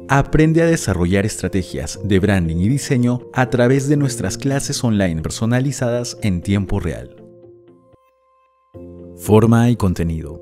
Aprende a desarrollar estrategias de branding y diseño a través de nuestras clases online personalizadas en tiempo real. Forma y contenido.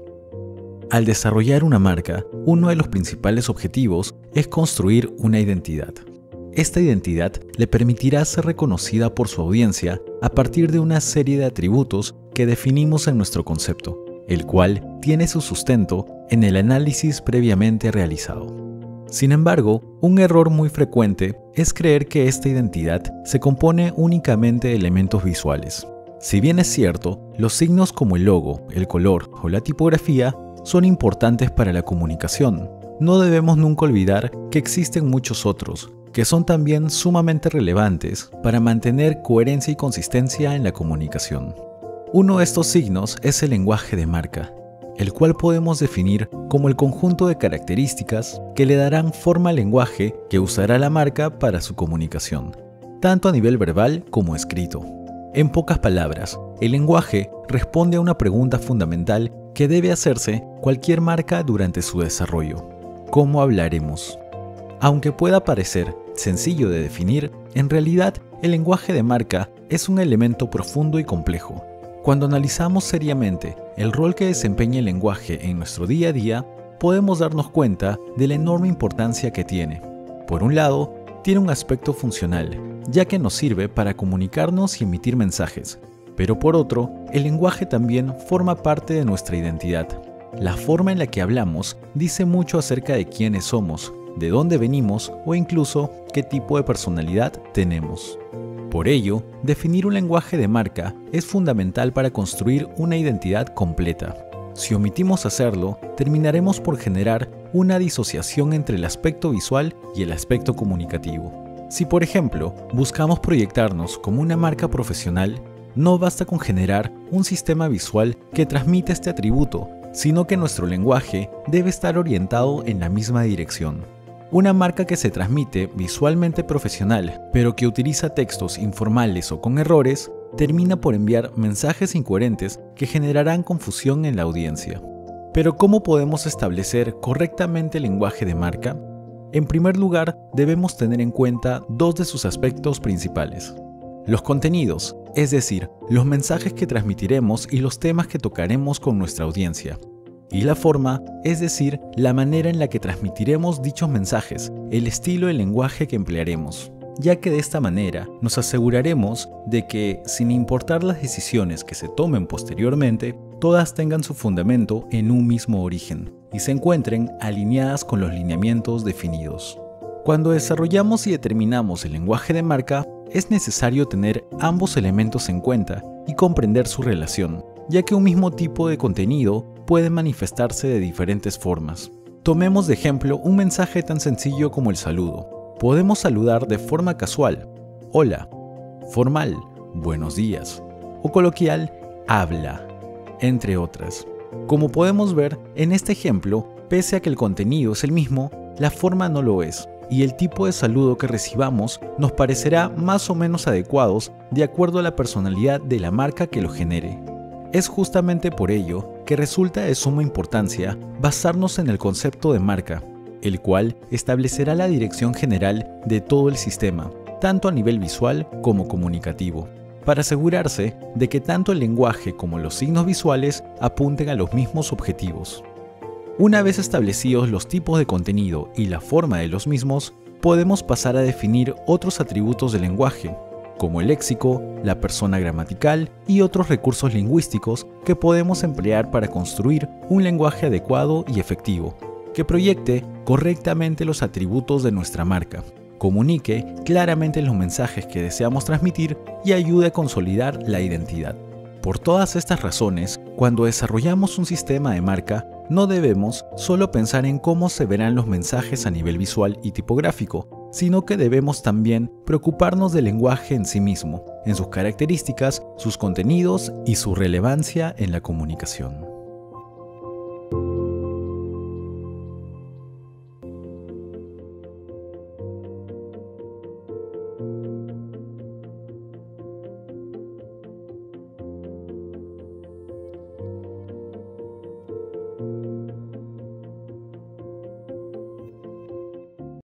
Al desarrollar una marca, uno de los principales objetivos es construir una identidad. Esta identidad le permitirá ser reconocida por su audiencia a partir de una serie de atributos que definimos en nuestro concepto, el cual tiene su sustento en el análisis previamente realizado. Sin embargo, un error muy frecuente es creer que esta identidad se compone únicamente de elementos visuales. Si bien es cierto, los signos como el logo, el color o la tipografía son importantes para la comunicación, no debemos nunca olvidar que existen muchos otros, que son también sumamente relevantes para mantener coherencia y consistencia en la comunicación. Uno de estos signos es el lenguaje de marca, el cual podemos definir como el conjunto de características que le darán forma al lenguaje que usará la marca para su comunicación, tanto a nivel verbal como escrito. En pocas palabras, el lenguaje responde a una pregunta fundamental que debe hacerse cualquier marca durante su desarrollo: ¿cómo hablaremos? Aunque pueda parecer sencillo de definir, en realidad el lenguaje de marca es un elemento profundo y complejo. Cuando analizamos seriamente el rol que desempeña el lenguaje en nuestro día a día, podemos darnos cuenta de la enorme importancia que tiene. Por un lado, tiene un aspecto funcional, ya que nos sirve para comunicarnos y emitir mensajes. Pero por otro, el lenguaje también forma parte de nuestra identidad. La forma en la que hablamos dice mucho acerca de quiénes somos, de dónde venimos o incluso qué tipo de personalidad tenemos. Por ello, definir un lenguaje de marca es fundamental para construir una identidad completa. Si omitimos hacerlo, terminaremos por generar una disociación entre el aspecto visual y el aspecto comunicativo. Si, por ejemplo, buscamos proyectarnos como una marca profesional, no basta con generar un sistema visual que transmita este atributo, sino que nuestro lenguaje debe estar orientado en la misma dirección. Una marca que se transmite visualmente profesional, pero que utiliza textos informales o con errores, termina por enviar mensajes incoherentes que generarán confusión en la audiencia. Pero ¿cómo podemos establecer correctamente el lenguaje de marca? En primer lugar, debemos tener en cuenta dos de sus aspectos principales: los contenidos, es decir, los mensajes que transmitiremos y los temas que tocaremos con nuestra audiencia. Y la forma, es decir, la manera en la que transmitiremos dichos mensajes, el estilo de lenguaje que emplearemos, ya que de esta manera nos aseguraremos de que, sin importar las decisiones que se tomen posteriormente, todas tengan su fundamento en un mismo origen y se encuentren alineadas con los lineamientos definidos. Cuando desarrollamos y determinamos el lenguaje de marca, es necesario tener ambos elementos en cuenta y comprender su relación, ya que un mismo tipo de contenido puede manifestarse de diferentes formas. Tomemos de ejemplo un mensaje tan sencillo como el saludo. Podemos saludar de forma casual: hola; formal: buenos días; o coloquial: habla, entre otras. Como podemos ver en este ejemplo, pese a que el contenido es el mismo, la forma no lo es, y el tipo de saludo que recibamos nos parecerá más o menos adecuados de acuerdo a la personalidad de la marca que lo genere. Es justamente por ello que resulta de suma importancia basarnos en el concepto de marca, el cual establecerá la dirección general de todo el sistema, tanto a nivel visual como comunicativo, para asegurarse de que tanto el lenguaje como los signos visuales apunten a los mismos objetivos. Una vez establecidos los tipos de contenido y la forma de los mismos, podemos pasar a definir otros atributos del lenguaje, como el léxico, la persona gramatical y otros recursos lingüísticos que podemos emplear para construir un lenguaje adecuado y efectivo, que proyecte correctamente los atributos de nuestra marca, comunique claramente los mensajes que deseamos transmitir y ayude a consolidar la identidad. Por todas estas razones, cuando desarrollamos un sistema de marca, no debemos solo pensar en cómo se verán los mensajes a nivel visual y tipográfico, sino que debemos también preocuparnos del lenguaje en sí mismo, en sus características, sus contenidos y su relevancia en la comunicación.